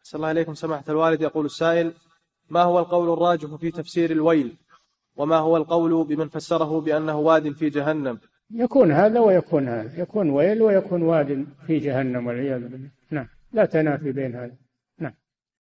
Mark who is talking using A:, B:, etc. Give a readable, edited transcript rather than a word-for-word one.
A: صلى الله عليكم سماحة الوالد. يقول السائل: ما هو القول الراجح في تفسير الويل؟ وما هو القول بمن فسره بأنه واد في جهنم؟
B: يكون هذا ويكون هذا، يكون ويل ويكون واد في جهنم والعياذ بالله. نعم، لا تنافي بين هذا.